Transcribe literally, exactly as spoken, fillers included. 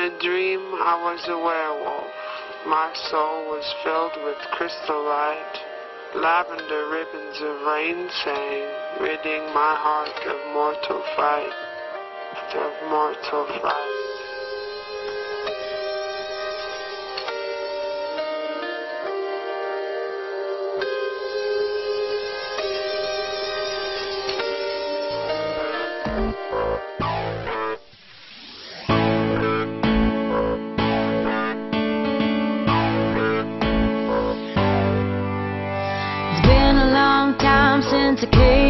a dream I was a werewolf. My soul was filled with crystal light. Lavender ribbons of rain sang, ridding my heart of mortal fight, of mortal flight. It's been a long time since I came